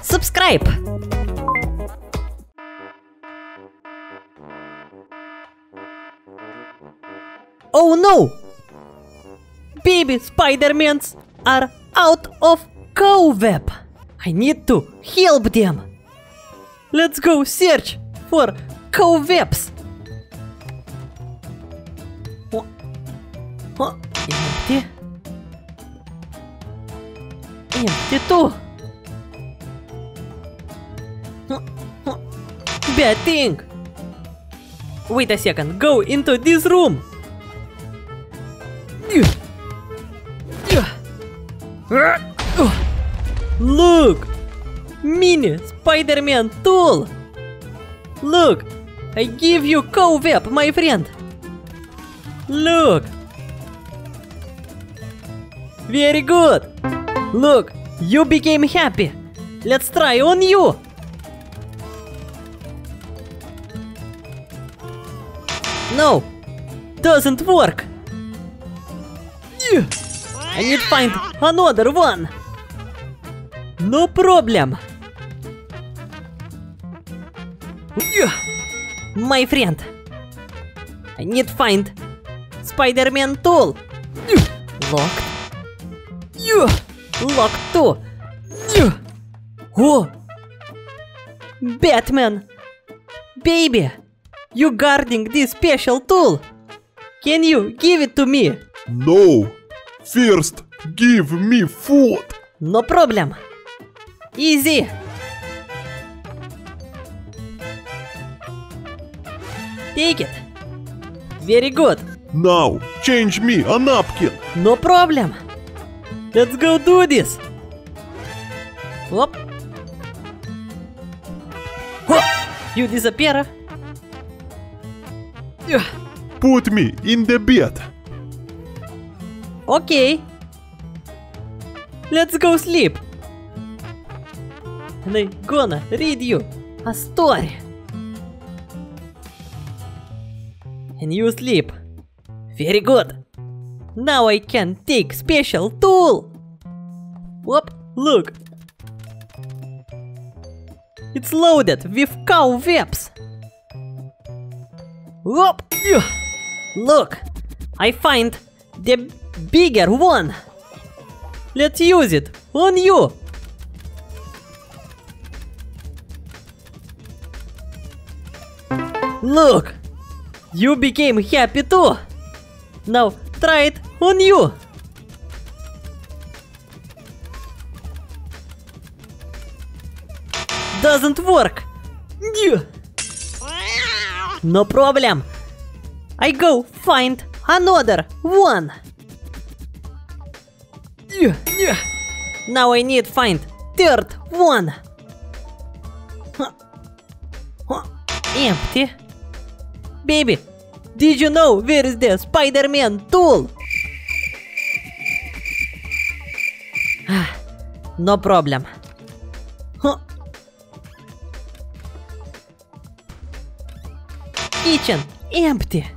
subscribe. Oh no! Baby Spider-Mans are out of cobweb. I need to help them. Let's go search for cobwebs. Empty. Empty too. Bad thing. Wait a second. Go into this room. Look! Mini Spider-Man tool! Look! I give you cobweb, my friend! Look! Very good! Look! You became happy! Let's try on you! No! Doesn't work! I need to find another one! No problem! My friend! I need to find Spider-Man tool! Locked! Locked too! Oh! Batman! Baby! You guarding this special tool! Can you give it to me? No! First, give me food! No problem! Easy! Take it! Very good! Now, change me a napkin! No problem! Let's go do this! Whoop! Whoop! You disappear! Put me in the bed! Okay! Let's go sleep! And I'm gonna read you a story! And you sleep! Very good! Now I can take special tool! Whoop! Look! It's loaded with cobwebs! Whoop! Look! I find the bigger one! Let's use it on you! Look! You became happy too! Now try it on you! Doesn't work! No problem! I go find another one! Now I need find third one! Empty! Baby, did you know where is the Spider-Man tool? No problem. Kitchen empty.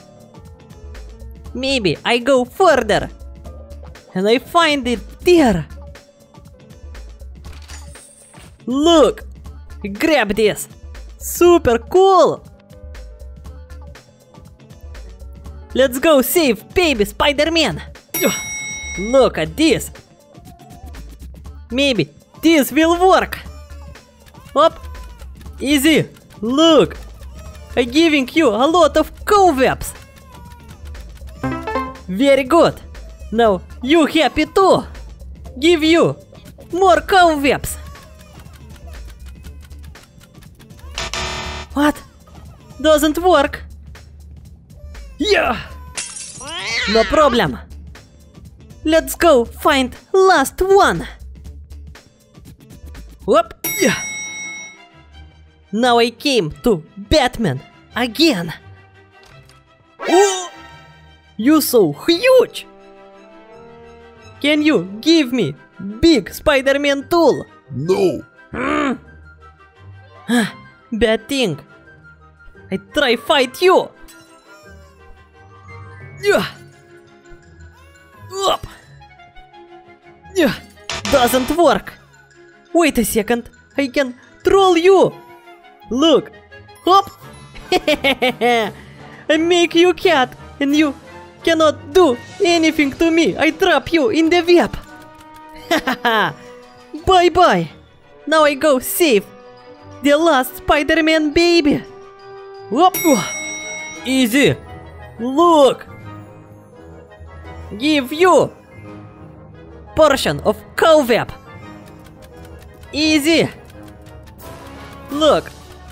Maybe I go further and I find it there. Look, grab this. Super cool. Let's go save baby Spider-Man. Look at this. Maybe this will work. Up. Easy. Look. I'm giving you a lot of cobwebs. Very good. Now you happy too. Give you more cobwebs. What? Doesn't work. Yeah. No problem. Let's go find last one. Whoop. Yeah. Now I came to Batman again. Oh, you so huge. Can you give me big Spider-Man tool? No. Bad thing. I try fight you. Up. Doesn't work. Wait a second. I can troll you. Look. Hop. I make you cat and you cannot do anything to me. I trap you in the web. Bye bye. Now I go save the last Spider-Man baby. Whoop. Easy. Look. Give you portion of cobweb. Easy. Look.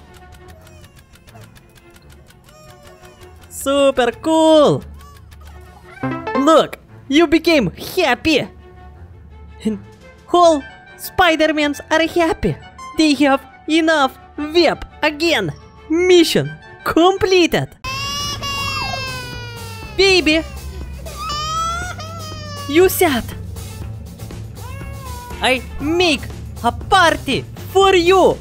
Super cool. Look, you became happy. And all Spider-Mans are happy. They have enough web again. Mission completed. Baby, you said I make a party for you.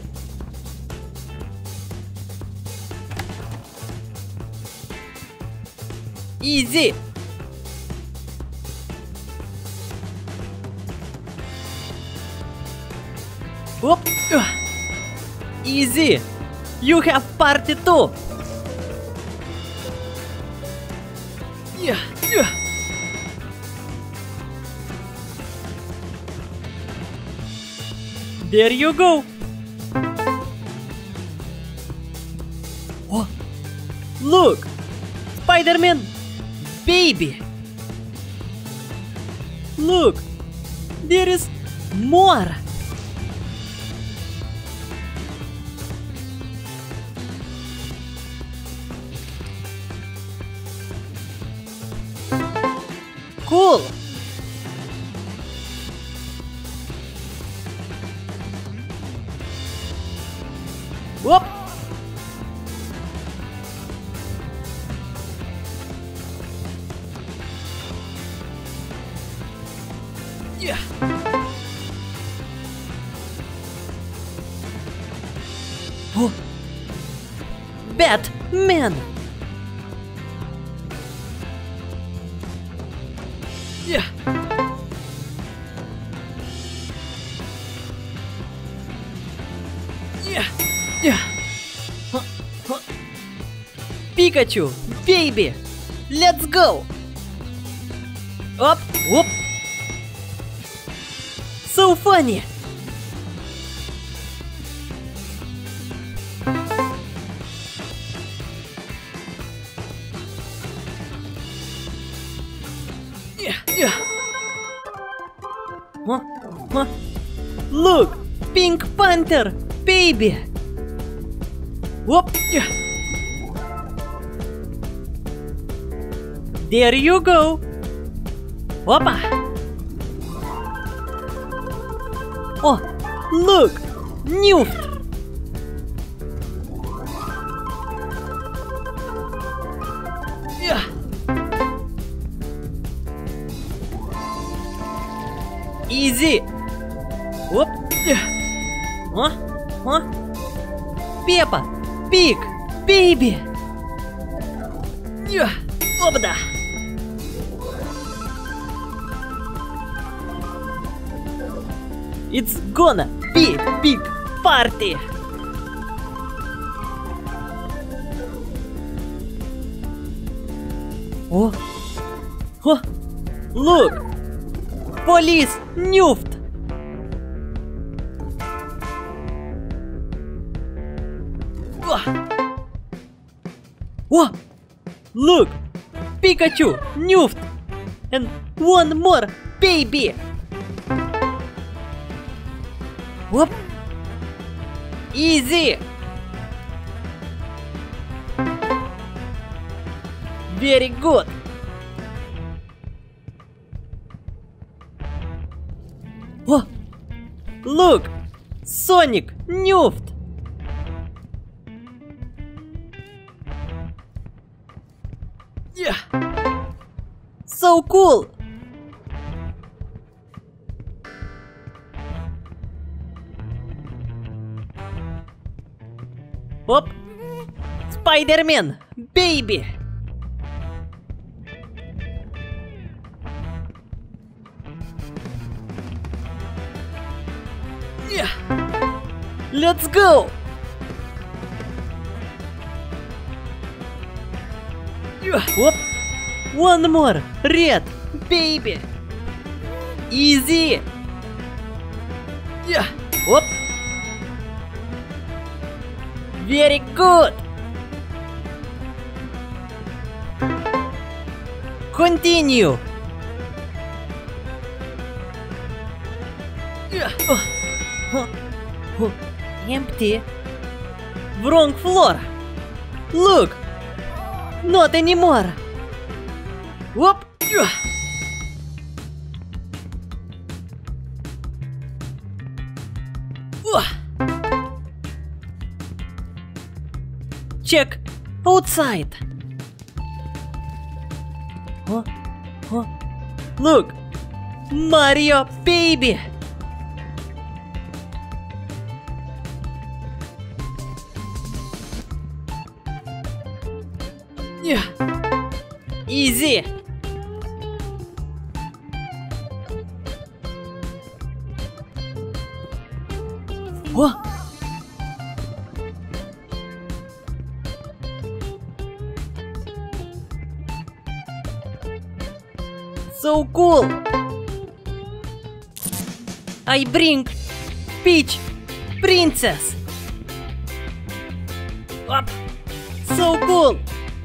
Easy. Whoop. Easy. You have party too. Yeah. There you go. Oh, look, Spider-Man baby. Look, there is more. Cool. Whoop. Yeah. Oh. Batman. Yeah. Yeah. Pikachu, baby, let's go. Up, whoop. So funny. Yeah. Huh? Look, Pink Panther, baby. Whoop. Yeah. There you go. Опа. Oh, look, Newt. Yeah. Easy. Whoop. Yeah. Huh? Peppa Pig, baby. Yeah. Опа-да. It's gonna be a big party. Oh, look, police Newt. Oh, look, Pikachu, Newt, and one more baby. Whoop. Easy. Very good. Oh, look, Sonic, Newt. Yeah. So cool. Оп! Spider-Man, baby! Yeah. Let's go! Оп! One more! Red! Baby! Easy! Оп! Very good! Continue! Empty. Wrong floor. Look. Not anymore. Whoop. Check outside. Look. Mario baby. Easy. What? So cool. I bring Peach Princess. Up. So cool.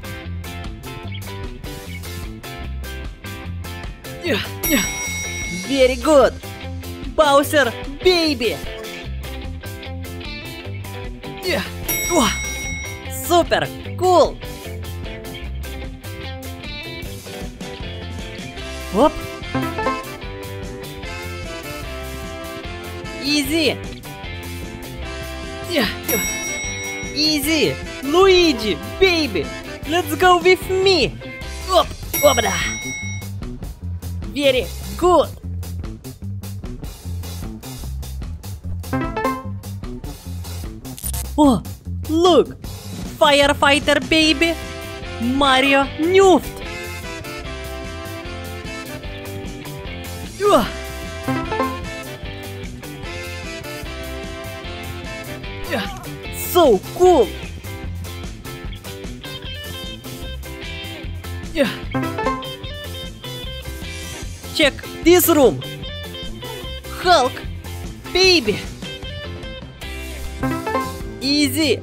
Very good. Bowser baby. Super cool. Оп. Easy. Easy. Luigi baby. Let's go with me. Оп. Опа-да. Very good. Oh, look. Firefighter baby. Mario Newft. So cool. Check this room. Hulk baby. Easy.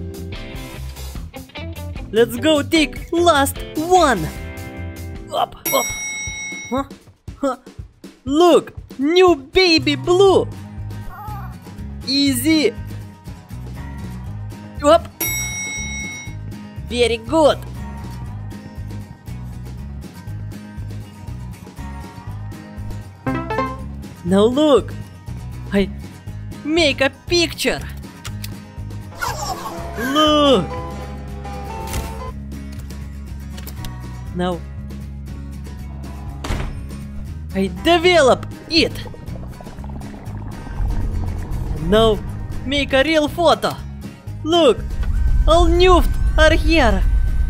Let's go take last one. Up, up. Look, new baby blue. Easy. Up. Very good. Now look, I make a picture. Look. Now I develop it. Now make a real photo. Look, all Newft are here.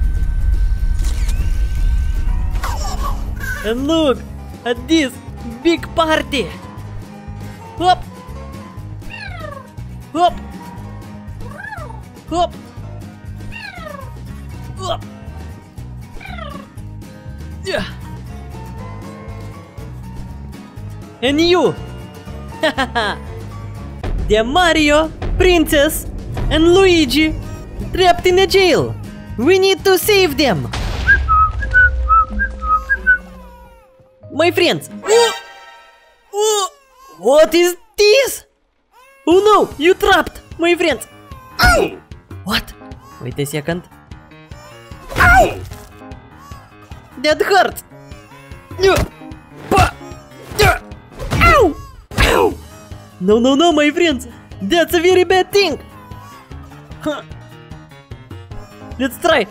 And look at this big party. Hop. Hop. Hop. Hop. Yeah. And you. The Mario, Princess, and Luigi trapped in a jail. We need to save them. My friends. What is this? Oh no, you trapped, my friends. Ow! What? Wait a second. Ow! That hurts. Ow! Ow! No, no, no, my friends. That's a very bad thing. Let's try.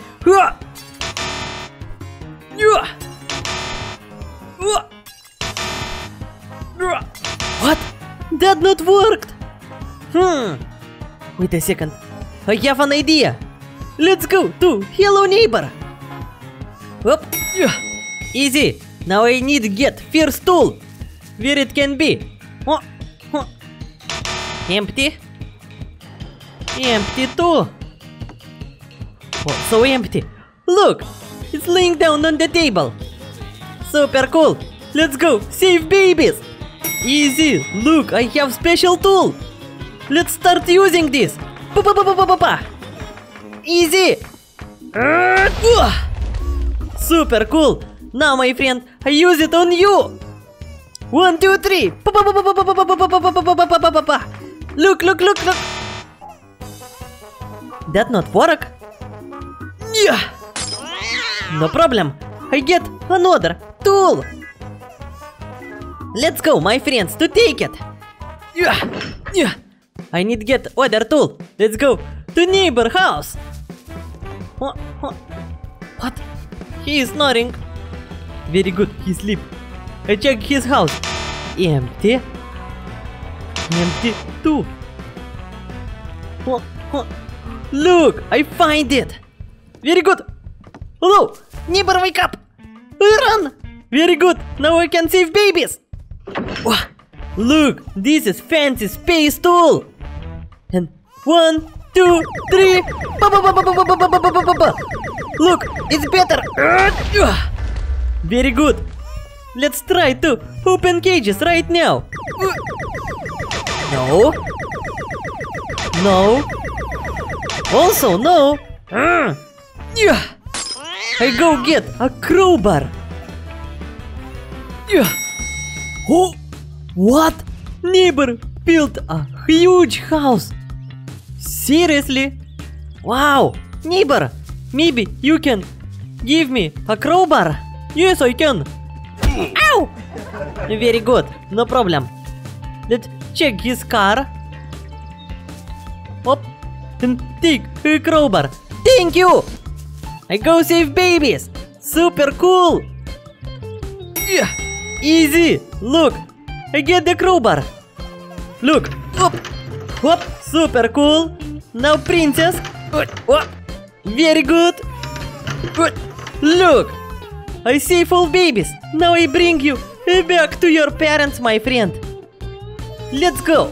What? That not worked. Wait a second. I have an idea. Let's go to Hello Neighbor. Up. Easy. Now I need to get first tool. Where it can be. Empty. Empty too. Also empty. Look, it's laying down on the table. Super cool. Let's go save babies. Easy. Look, I have special tool. Let's start using this. Pa-pa-pa-pa-pa-pa. Easy. Super cool. Now, my friend, I use it on you. 1, 2, 3. Pa-pa-pa-pa-pa-pa-pa-pa-pa-pa-pa-pa-pa-pa. Look, look, look, look. That not work? Yeah. No problem. I get another tool. Let's go, my friends, to take it. Yeah. Yeah. I need get other tool. Let's go to neighbor house. What? He is snoring. Very good, he sleep. I check his house. Empty. Empty too. Look, I find it. Very good. Hello, neighbor, wake up. Run. Very good. Now I can save babies. Look, this is fancy space tool. And 1, 2, 3. Look, it's better. Very good. Let's try to open cages right now. No. No. Also no. I go get a crowbar. Oh, what? Neighbor built a huge house. Seriously? Wow, neighbor, maybe you can give me a crowbar? Yes, I can. Ow! Very good, no problem. Let's check his car. Hop, and take a crowbar. Thank you! I go save babies. Super cool. Yeah. Easy. Look, I get the crowbar. Look, up, hop, super cool. Now princess. Very good. Good. Look, I save all babies. Now I bring you back to your parents, my friend. Let's go.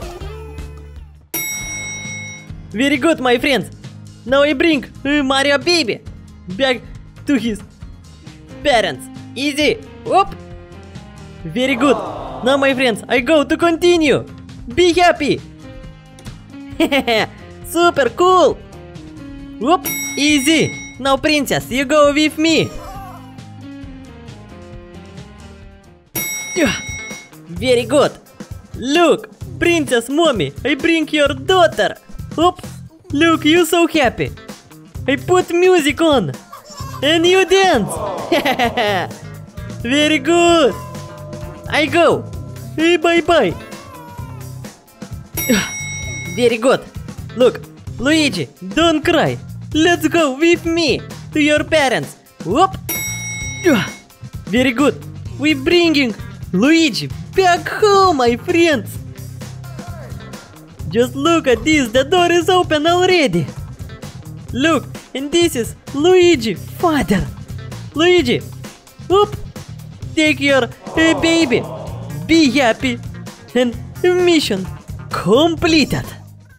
Very good, my friends. Now I bring Mario baby back to his parents. Easy. Whoop. Very good. Now, my friends, I go to continue. Be happy. Super cool. Whoop. Easy. Now, princess, you go with me. Very good. Look, princess mommy, I bring your daughter. Whoop. Look, you so happy. I put music on. And you dance. Very good. I go. Hey, bye-bye. Very good. Look, Luigi, don't cry. Let's go with me to your parents. Whoop. Very good. We're bringing Luigi back home, my friends. Just look at this. The door is open already. Look, and this is Luigi, father. Luigi, whoop. Take your baby. Be happy. And mission completed.